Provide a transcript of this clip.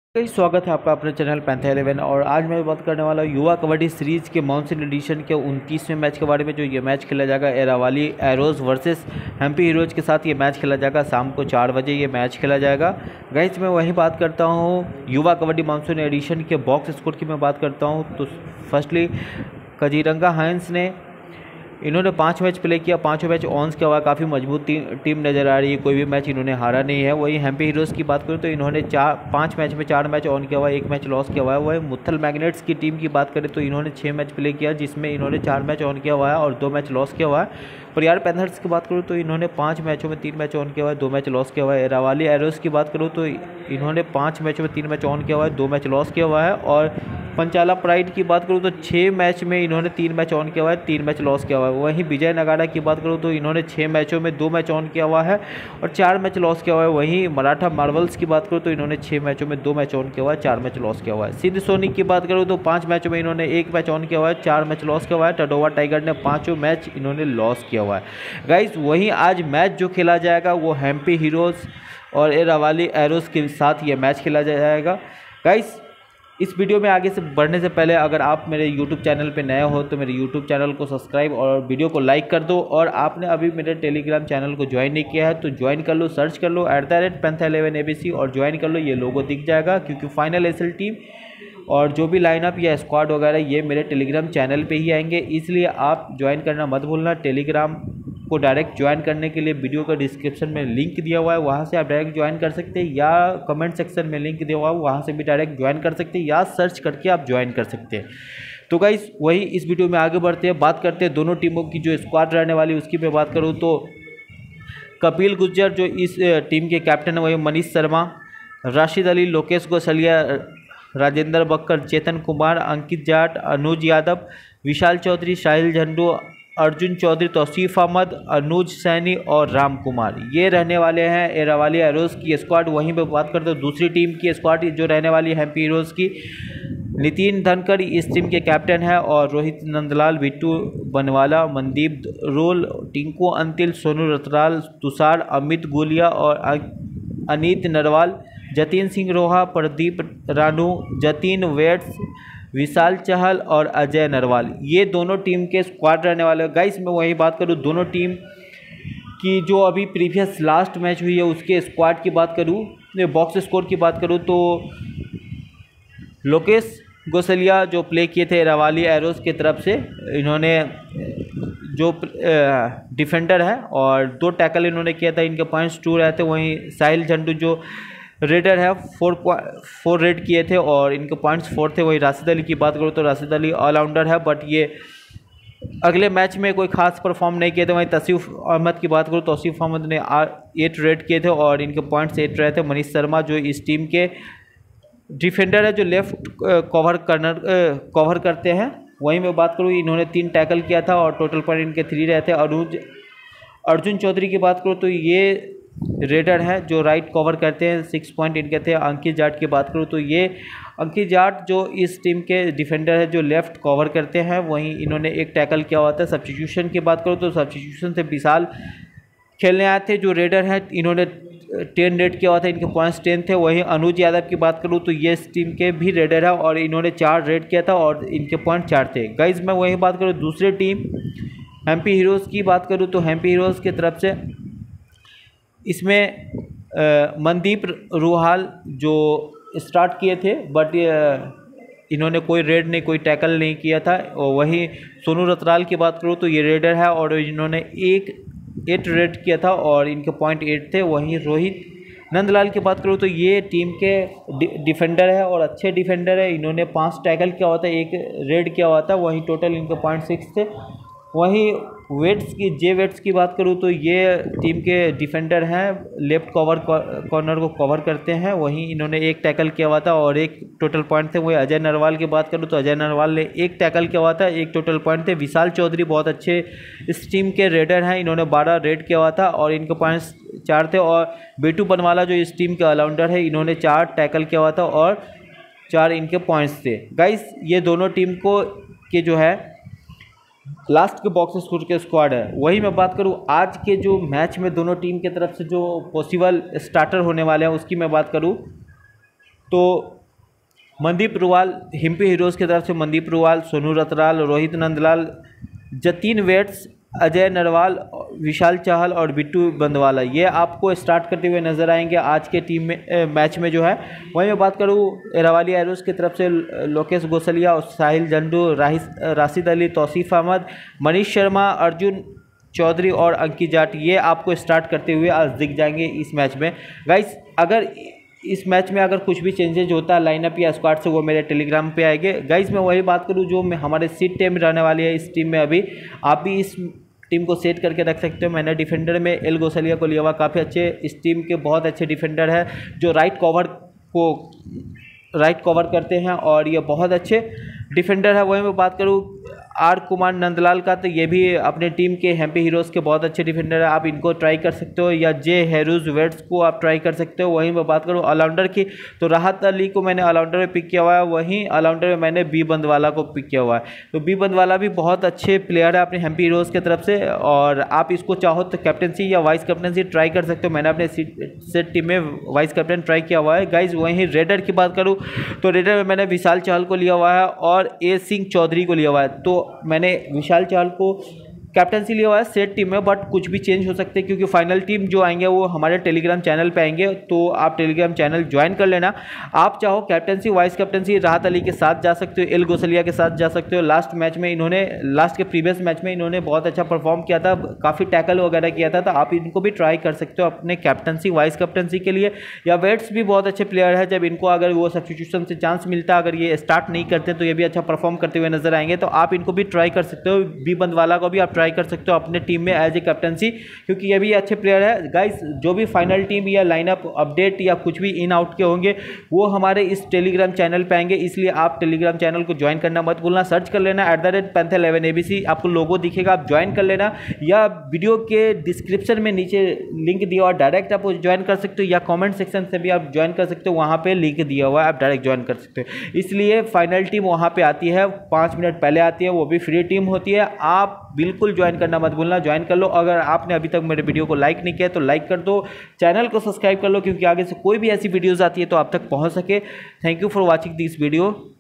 कई स्वागत है आपका अपने चैनल पैंथर 11। और आज मैं बात करने वाला हूँ युवा कबड्डी सीरीज़ के मानसून एडिशन के 29वें मैच के बारे में। जो ये मैच खेला जाएगा Aravali arrows versus MP heroes के साथ ये मैच खेला जाएगा। शाम को 4 बजे ये मैच खेला जाएगा। गाइस मैं वही बात करता हूँ युवा कबड्डी मानसून एडिशन के बॉक्स स्कोर की मैं बात करता हूँ। तो फर्स्टली कजीरंगा हाइंस ने इन्होंने 5 मैच प्ले किया, 5 मैच ऑन्स किया हुआ। काफ़ी मजबूत टीम नज़र आ रही है, कोई भी मैच इन्होंने हारा नहीं है। वही एमपी हीरोज़ की बात करूँ तो इन्होंने 5 मैच में 4 मैच ऑन किया हुआ है, 1 मैच लॉस किया हुआ है। वही मुत्थल मैग्नेट्स की टीम की बात करें तो इन्होंने 6 मैच प्ले किया, जिसमें इन्होंने 4 मैच ऑन किया हुआ है और 2 मैच लॉस किया हुआ है। परियार पैंथर्स की बात करूँ तो इन्होंने 5 मैचों में 3 मैच ऑन किया हुआ है, 2 मैच लॉस किया हुआ है। एरावाली एरोज़ की बात करूँ तो इन्होंने 5 मैचों में 3 मैच ऑन किया हुआ है, 2 मैच लॉस किया हुआ है। और पंचाला प्राइड की बात करूँ तो 6 मैच में इन्होंने 3 मैच ऑन किया हुआ है, 3 मैच लॉस किया हुआ है। वहीं विजय नगाड़ा की बात करूँ तो इन्होंने 6 मैचों में 2 मैच ऑन किया हुआ है और 4 मैच लॉस किया हुआ है। वहीं मराठा मार्वल्स की बात करूँ तो इन्होंने 6 मैचों में 2 मैच ऑन किया हुआ है, 4 मैच लॉस किया हुआ है। सिद्ध सोनी की बात करूँ तो 5 मैचों में इन्होंने 1 मैच ऑन किया हुआ है, 4 मैच लॉस किया हुआ है। टडोवा टाइगर ने 5 मैच इन्होंने लॉस किया हुआ है। गाइस वहीं आज मैच जो खेला जाएगा वो एमपी हीरोज़ और एरावाली एरोज़ के साथ ये मैच खेला जाएगा। गाइस इस वीडियो में आगे से बढ़ने से पहले अगर आप मेरे YouTube चैनल पे नए हो तो मेरे YouTube चैनल को सब्सक्राइब और वीडियो को लाइक कर दो। और आपने अभी मेरे टेलीग्राम चैनल को ज्वाइन नहीं किया है तो ज्वाइन कर लो, सर्च कर लो @Panther11ABC और ज्वाइन कर लो। ये लोगो दिख जाएगा क्योंकि फाइनल एसएल टीम और जो भी लाइनअप या स्क्वाड वगैरह ये मेरे टेलीग्राम चैनल पे ही आएंगे, इसलिए आप ज्वाइन करना मत भूलना। टेलीग्राम को डायरेक्ट ज्वाइन करने के लिए वीडियो का डिस्क्रिप्शन में लिंक दिया हुआ है, वहाँ से आप डायरेक्ट ज्वाइन कर सकते हैं, या कमेंट सेक्शन में लिंक दिया हुआ है वहाँ से भी डायरेक्ट ज्वाइन कर सकते हैं, या सर्च करके आप ज्वाइन कर सकते हैं। तो गाइस वही इस वीडियो में आगे बढ़ते हैं, बात करते हैं दोनों टीमों की जो स्क्वाड रहने वाली उसकी मैं बात करूँ तो कपिल गुज्जर जो इस टीम के कैप्टन है वही मनीष शर्मा, राशिद अली, लोकेश गोसलिया, राजेंद्र बक्कर, चेतन कुमार, अंकित जाट, अनुज यादव, विशाल चौधरी, साहिल झंडू, अर्जुन चौधरी, तौसीफ अहमद, अनुज सैनी और राम कुमार, ये रहने वाले हैं एरावाली एरोज़ की स्क्वाड। वहीं पे बात करते हैं दूसरी टीम की स्क्वाड जो रहने वाली है एमपी हीरोज़ की। नितिन धनखड़ इस टीम के कैप्टन है और रोहित नंदलाल, बिट्टू बनवाला, मनदीप रोल, टिंकू अंतिल, सोनू रतलाल, तुषार, अमित गोलिया और अनीत नरवाल, जतिन सिंह रोहा, प्रदीप रानू, जतिन वेट्स, विशाल चहल और अजय नरवाल, ये दोनों टीम के स्क्वाड रहने वाले। गाइस मैं वही बात करूँ दोनों टीम की जो अभी प्रीवियस लास्ट मैच हुई है उसके स्क्वाड की बात करूँ, बॉक्स स्कोर की बात करूँ तो लोकेश गोसलिया जो प्ले किए थे एरावाली एरोज़ की तरफ से, इन्होंने जो डिफेंडर है और 2 टैकल इन्होंने किया था, इनके पॉइंट्स 2 रहे थे। वहीं साहिल झंडू जो रेडर है 4 रेड किए थे और इनके पॉइंट्स 4 थे। वही राशिद अली की बात करूँ तो राशिद अली ऑलराउंडर है बट ये अगले मैच में कोई खास परफॉर्म नहीं किए थे। वहीं तौसीफ अहमद की बात करूँ, तौसीफ अहमद ने 8 रेड किए थे और इनके पॉइंट्स 8 रहे थे। मनीष शर्मा जो इस टीम के डिफेंडर है जो लेफ्ट कवर करते हैं, वहीं मैं बात करूँ इन्होंने 3 टैकल किया था और टोटल पॉइंट इनके 3 रहे थे। अर्जुन चौधरी की बात करूँ तो ये रेडर है जो राइट कवर करते हैं, 6 पॉइंट इनके थे। अंकित जाट की बात करूँ तो ये अंकित जाट जो इस टीम के डिफेंडर है जो लेफ्ट कवर करते हैं, वहीं इन्होंने 1 टैकल किया हुआ था। सब्स्टिट्यूशन की बात करूँ तो सब्स्टिट्यूशन से विशाल खेलने आए थे जो रेडर हैं, इन्होंने 10 रेड किया हुआ था, इनके पॉइंट्स 10 थे। वहीं अनुज यादव की बात करूँ तो ये इस टीम के भी रेडर है और इन्होंने 4 रेड किया था और इनके पॉइंट 4 थे। गाइज मैं वही बात करूँ दूसरी टीम एमपी हीरोज़ की बात करूँ तो एमपी हीरोज़ की तरफ से इसमें मनदीप रोहाल जो स्टार्ट किए थे बट इन्होंने कोई रेड नहीं, कोई टैकल नहीं किया था। और वहीं सोनू रतलाल की बात करूँ तो ये रेडर है और इन्होंने 8 रेड किया था और इनके पॉइंट 8 थे। वहीं रोहित नंदलाल की बात करूँ तो ये टीम के डिफेंडर है और अच्छे डिफेंडर है, इन्होंने 5 टैकल किया हुआ था, 1 रेड किया हुआ था, वहीं टोटल इनके पॉइंट 6 थे। वहीं वेट्स की बात करूँ तो ये टीम के डिफेंडर हैं, लेफ्ट कॉर्नर को कवर करते हैं, वहीं इन्होंने 1 टैकल किया हुआ था और 1 टोटल पॉइंट थे। वहीं अजय नरवाल की बात करूँ तो अजय नरवाल ने 1 टैकल किया हुआ था, 1 टोटल पॉइंट थे। विशाल चौधरी बहुत अच्छे इस टीम के रेडर हैं, इन्होंने 12 रेड किया हुआ था और इनके पॉइंट्स 4 थे। और बिट्टू बनवाला जो इस टीम के ऑलराउंडर है, इन्होंने 4 टैकल किया हुआ था और 4 इनके पॉइंट्स थे। गाइस ये दोनों टीम को के जो है लास्ट के बॉक्स स्कोर के स्क्वाड है। वही मैं बात करूँ आज के जो मैच में दोनों टीम के तरफ से जो पॉसिबल स्टार्टर होने वाले हैं उसकी मैं बात करूँ तो मनदीप रुवाल हिम्पी हीरोज़ की तरफ से मनदीप रुवाल, सोनू रतलाल, रोहित नंदलाल, जतीन वेट्स, अजय नरवाल, विशाल चाहल और बिट्टू बंदवाला, ये आपको स्टार्ट करते हुए नजर आएंगे आज के टीम में मैच में जो है। वहीं मैं बात करूँ एरावाली एरोज़ की तरफ से लोकेश गोसलिया और साहिल जंडू, राशिद अली, तौसीफ अहमद, मनीष शर्मा, अर्जुन चौधरी और अंकित जाट, ये आपको स्टार्ट करते हुए आज दिख जाएंगे इस मैच में। गाइस अगर इस मैच में अगर कुछ भी चेंजेज होता है लाइनअप या स्क्वाड से, वो मेरे टेलीग्राम पे आएंगे। गाइस मैं वही बात करूँ जो हमारे सीट टीम रहने वाली है इस टीम में, अभी आप भी इस टीम को सेट करके रख सकते हो। मैंने डिफेंडर में एल गोसलिया को लिया हुआ, काफ़ी अच्छे इस टीम के बहुत अच्छे डिफेंडर है जो राइट कवर करते हैं और ये बहुत अच्छे डिफेंडर है। वहीं मैं बात करूँ आर कुमार नंदलाल का, तो ये भी अपने टीम के एमपी हीरोज़ के बहुत अच्छे डिफेंडर है, आप इनको ट्राई कर सकते हो, या जे हेरूज वेट्स को आप ट्राई कर सकते हो। वहीं मैं बात करूँ ऑलराउंडर की, तो राहत अली को मैंने ऑलराउंडर में पिक किया हुआ है, वहीं ऑलराउंडर में मैंने बी बंदवाला को पिक किया हुआ है। तो बी बंदवाला भी बहुत अच्छे प्लेयर है अपने एमपी हीरोज़ की तरफ से, और आप इसको चाहो तो कैप्टनसी या वाइस कैप्टनसी ट्राई कर सकते हो। मैंने अपने सेट टीम में वाइस कैप्टन ट्राई किया हुआ है। गाइज वहीं रेडर की बात करूँ तो रेडर में मैंने विशाल चाहल को लिया हुआ है और ए सिंह चौधरी को लिया हुआ है। तो मैंने विशाल चाहल को कैप्टनसी लिया हुआ है सेट टीम में, बट कुछ भी चेंज हो सकते हैं क्योंकि फाइनल टीम जो आएंगे वो हमारे टेलीग्राम चैनल पे आएंगे, तो आप टेलीग्राम चैनल ज्वाइन कर लेना। आप चाहो कैप्टनसी वाइस कैप्टनसी राहत अली के साथ जा सकते हो, एल गोसलिया के साथ जा सकते हो। लास्ट के प्रीवियस मैच में इन्होंने बहुत अच्छा परफॉर्म किया था, काफ़ी टैकल वगैरह किया था, तो आप इनको भी ट्राई कर सकते हो अपने कैप्टनसी वाइस कैप्टनसी के लिए। या वेट्स भी बहुत अच्छे प्लेयर है, जब इनको अगर वो सब्स्टिट्यूशन से चांस मिलता है, अगर ये स्टार्ट नहीं करते तो ये भी अच्छा परफॉर्म करते हुए नजर आएंगे, तो आप इनको भी ट्राई कर सकते हो। बी बंदवाला को भी आप ट्राई कर सकते हो अपने टीम में एज ए कैप्टनसी, क्योंकि ये भी अच्छे प्लेयर है। गाइस जो भी फाइनल टीम या लाइनअप अपडेट या कुछ भी इन आउट के होंगे वो हमारे इस टेलीग्राम चैनल पे आएंगे, इसलिए आप टेलीग्राम चैनल को ज्वाइन करना मत भूलना। सर्च कर लेना @panther11abc, आपको लोगो दिखेगा, आप ज्वाइन कर लेना, या वीडियो के डिस्क्रिप्शन में नीचे लिंक दिया हुआ, डायरेक्ट आप ज्वाइन कर सकते हो, या कॉमेंट सेक्शन से भी आप ज्वाइन कर सकते हो, वहाँ पर लिंक दिया हुआ है, आप डायरेक्ट ज्वाइन कर सकते हो। इसलिए फाइनल टीम वहाँ पर आती है, 5 मिनट पहले आती है, वो भी फ्री टीम होती है। आप बिल्कुल ज्वाइन करना मत भूलना, ज्वाइन कर लो। अगर आपने अभी तक मेरे वीडियो को लाइक नहीं किया तो लाइक कर दो, चैनल को सब्सक्राइब कर लो, क्योंकि आगे से कोई भी ऐसी वीडियोस आती है तो आप तक पहुंच सके। Thank you for watching this video.